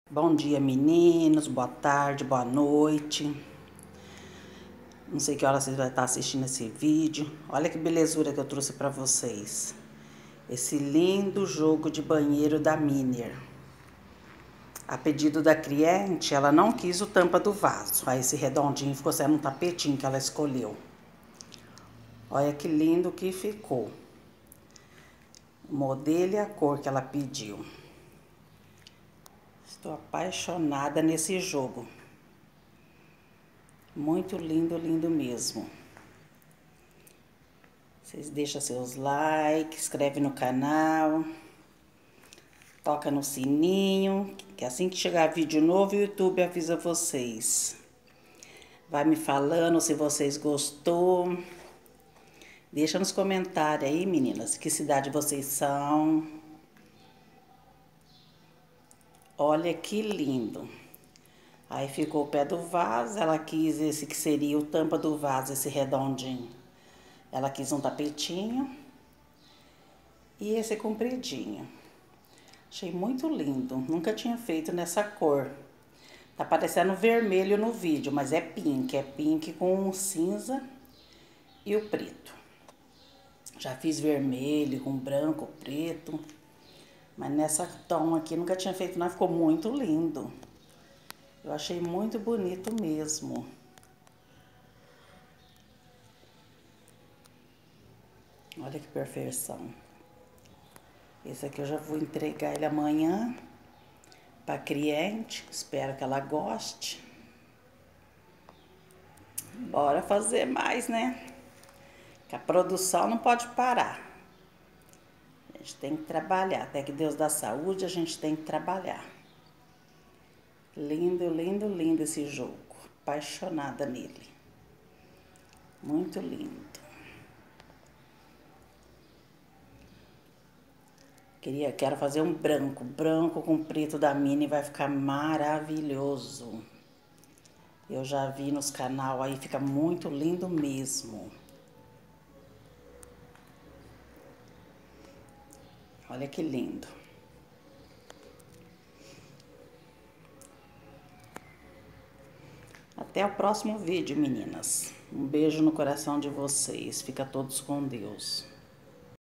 Bom dia, meninos, boa tarde, boa noite. Não sei que hora vocês vão estar assistindo esse vídeo. Olha que belezura que eu trouxe para vocês. Esse lindo jogo de banheiro da Minier. A pedido da cliente, ela não quis o tampa do vaso. Aí esse redondinho ficou sendo um tapetinho que ela escolheu. Olha que lindo que ficou. O modelo e a cor que ela pediu. Estou apaixonada nesse jogo. Muito lindo, lindo mesmo. Vocês deixam seus likes, inscreve no canal, toca no sininho, que assim que chegar vídeo novo, o YouTube avisa vocês. Vai me falando se vocês gostou. Deixa nos comentários aí, meninas, que cidade vocês são. Olha que lindo. Aí ficou o pé do vaso, ela quis esse que seria o tampa do vaso, esse redondinho. Ela quis um tapetinho e esse compridinho. Achei muito lindo, nunca tinha feito nessa cor. Tá parecendo vermelho no vídeo, mas é pink com cinza e o preto. Já fiz vermelho com branco, preto, mas nessa tom aqui nunca tinha feito, não, ficou muito lindo. Eu achei muito bonito mesmo. Olha que perfeição. Esse aqui eu já vou entregar ele amanhã para cliente. Espero que ela goste. Bora fazer mais, né? Que a produção não pode parar. A gente tem que trabalhar. Até que Deus dá saúde, a gente tem que trabalhar. Lindo, lindo, lindo esse jogo. Apaixonada nele. Muito lindo. Quero fazer um branco. Branco com preto da Mini vai ficar maravilhoso. Eu já vi nos canal aí, fica muito lindo mesmo. Olha que lindo. Até o próximo vídeo, meninas. Um beijo no coração de vocês. Fica todos com Deus.